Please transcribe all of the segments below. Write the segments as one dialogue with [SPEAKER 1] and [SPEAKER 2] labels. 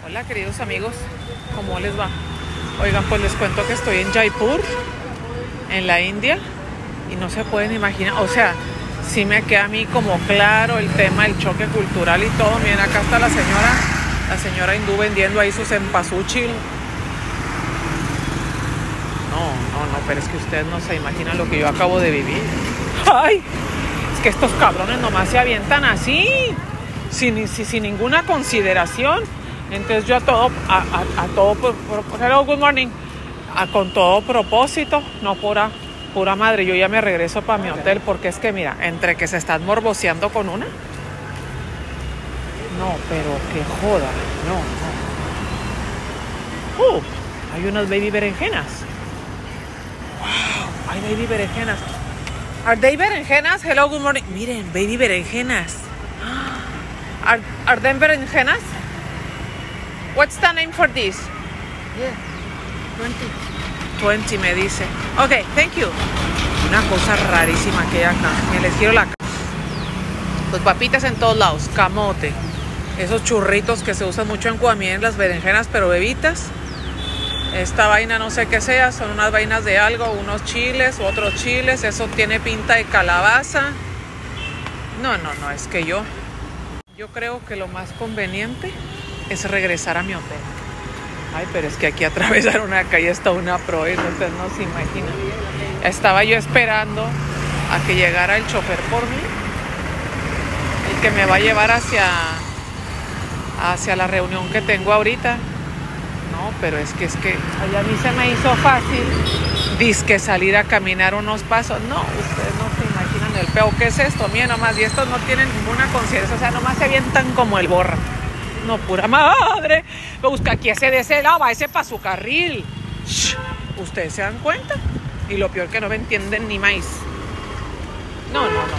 [SPEAKER 1] Hola queridos amigos, ¿cómo les va? Oigan, pues les cuento que estoy en Jaipur, en la India, y no se pueden imaginar, o sea, sí me queda a mí como claro el tema del choque cultural y todo. Miren, acá está la señora hindú vendiendo ahí sus cempasúchil. No, pero es que ustedes no se imaginan lo que yo acabo de vivir. ¡Ay! Es que estos cabrones nomás se avientan así, sin ninguna consideración. Entonces yo a todo, hello, good morning, con todo propósito, no pura madre, yo ya me regreso para mi hotel, porque es que mira, entre que se están morboseando con una, no, pero que joda, no. Hay unas baby berenjenas. Wow, hay baby berenjenas. Are they berenjenas? Hello, good morning. Miren, baby berenjenas. Are them berenjenas? What's the name for this?
[SPEAKER 2] Yeah,
[SPEAKER 1] 20 me dice. Ok, thank you. Una cosa rarísima que hay acá. Me les quiero la cara. Pues papitas en todos lados. Camote. Esos churritos que se usan mucho en Cuba. Miren las berenjenas, pero bebitas. Esta vaina no sé qué sea. Son unas vainas de algo. Unos chiles, otros chiles. Eso tiene pinta de calabaza. No. Es que yo creo que lo más conveniente es regresar a mi hotel. Ay, pero es que aquí atravesar una calle está una proeza, ustedes no se imaginan. Estaba yo esperando a que llegara el chofer por mí, el que me va a llevar hacia la reunión que tengo ahorita. No, pero es que a mí se me hizo fácil dizque salir a caminar unos pasos. No, ustedes no se imaginan el peo. ¿Qué es esto? Miren nomás, y estos no tienen ninguna conciencia, o sea, nomás se avientan como el borra. No, pura madre. Busca aquí ese de ese lado, va ese para su carril. Shh. ¿Ustedes se dan cuenta? Y lo peor que no me entienden ni más. No.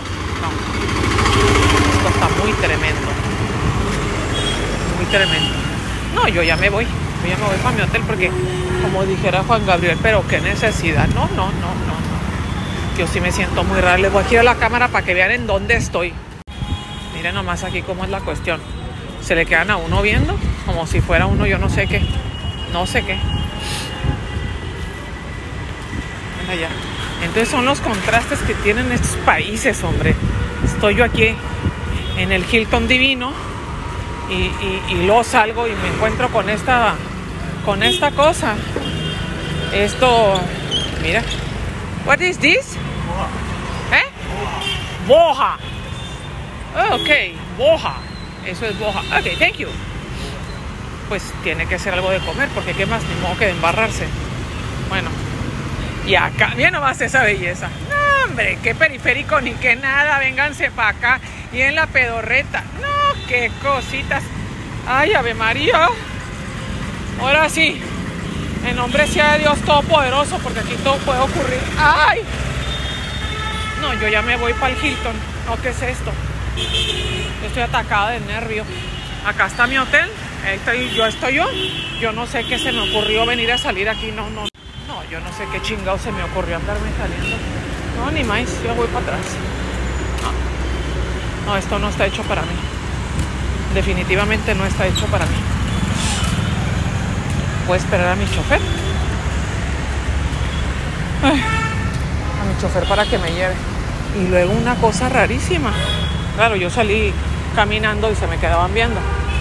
[SPEAKER 1] Esto está muy tremendo. Muy tremendo. No, yo ya me voy para mi hotel porque, como dijera Juan Gabriel, pero qué necesidad. No. Yo sí me siento muy raro. Les voy a girar la cámara para que vean en dónde estoy. Miren nomás aquí cómo es la cuestión. Se le quedan a uno viendo como si fuera uno yo no sé qué. Allá. Entonces son los contrastes que tienen estos países, hombre. Estoy yo aquí en el Hilton Divino y luego salgo y me encuentro con esta cosa. Esto, mira. What is this? Boja. Oh, ok, boja. Eso es boja. Ok, thank you. Pues tiene que ser algo de comer, porque qué más, ni modo que de embarrarse. Bueno, y acá, miren nomás esa belleza. No, hombre, qué periférico ni qué nada. Vénganse para acá. Y en la pedorreta. No, qué cositas. Ay, Ave María. Ahora sí, en nombre sea de Dios Todopoderoso, porque aquí todo puede ocurrir. Ay. No, yo ya me voy para el Hilton. No, ¿qué es esto? Yo estoy atacada de nervio. Acá está mi hotel. Yo no sé qué se me ocurrió venir a salir aquí. No, yo no sé qué chingado se me ocurrió andarme saliendo. No, ni más, yo voy para atrás. No, esto no está hecho para mí. Definitivamente no está hecho para mí. Voy a esperar a mi chofer. A mi chofer para que me lleve. Y luego una cosa rarísima. Claro, yo salí caminando y se me quedaban viendo.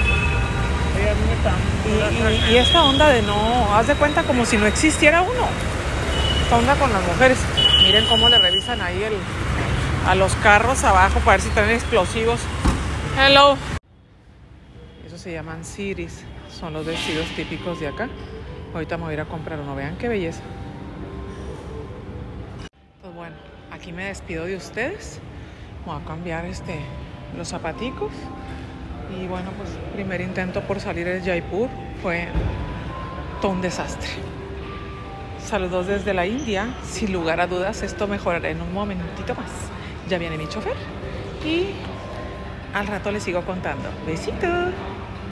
[SPEAKER 1] Y esta onda de no, haz de cuenta como si no existiera uno. Esta onda con las mujeres. Miren cómo le revisan ahí a los carros abajo para ver si traen explosivos. Hello. Eso se llaman siris. Son los vestidos típicos de acá. Ahorita me voy a ir a comprar uno. Vean qué belleza. Pues bueno, aquí me despido de ustedes. Voy a cambiar los zapaticos. Y bueno, pues primer intento por salir de Jaipur fue todo un desastre. Saludos desde la India. Sin lugar a dudas, esto mejorará en un momentito más. Ya viene mi chofer y al rato les sigo contando. Besitos.